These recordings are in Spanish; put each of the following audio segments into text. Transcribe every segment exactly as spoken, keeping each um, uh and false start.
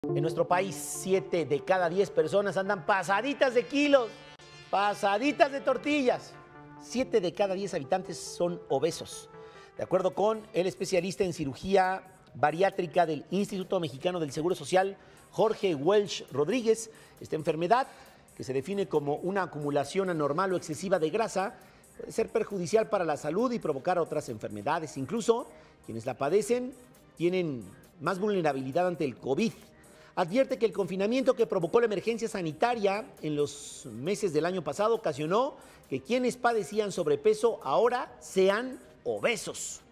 En nuestro país, siete de cada diez personas andan pasaditas de kilos, pasaditas de tortillas. siete de cada diez habitantes son obesos. De acuerdo con el especialista en cirugía bariátrica del Instituto Mexicano del Seguro Social, Jorge Welch Rodríguez, esta enfermedad, que se define como una acumulación anormal o excesiva de grasa, puede ser perjudicial para la salud y provocar otras enfermedades. Incluso quienes la padecen tienen más vulnerabilidad ante el COVID. Advierte que el confinamiento que provocó la emergencia sanitaria en los meses del año pasado ocasionó que quienes padecían sobrepeso ahora sean obesos.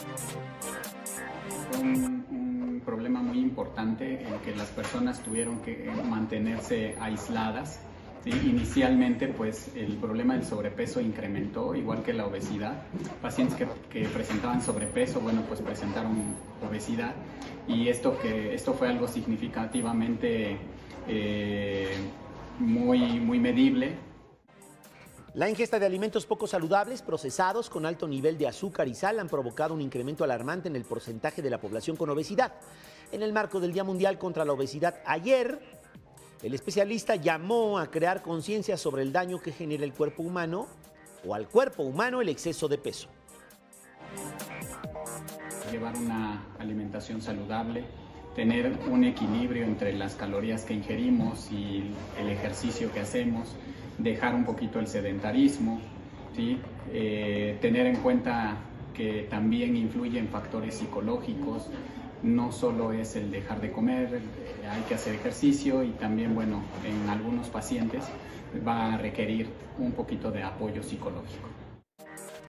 Un, un problema muy importante en que las personas tuvieron que mantenerse aisladas. ¿Sí? Inicialmente, pues, el problema del sobrepeso incrementó, igual que la obesidad. Pacientes que, que presentaban sobrepeso, bueno, pues presentaron obesidad. Y esto, que, esto fue algo significativamente eh, muy, muy medible. La ingesta de alimentos poco saludables, procesados, con alto nivel de azúcar y sal, han provocado un incremento alarmante en el porcentaje de la población con obesidad. En el marco del Día Mundial contra la Obesidad ayer, el especialista llamó a crear conciencia sobre el daño que genera el cuerpo humano o al cuerpo humano el exceso de peso. Llevar una alimentación saludable, tener un equilibrio entre las calorías que ingerimos y el ejercicio que hacemos, dejar un poquito el sedentarismo, ¿sí? eh, tener en cuenta que también influyen factores psicológicos. No solo es el dejar de comer, hay que hacer ejercicio y también, bueno, en algunos pacientes va a requerir un poquito de apoyo psicológico.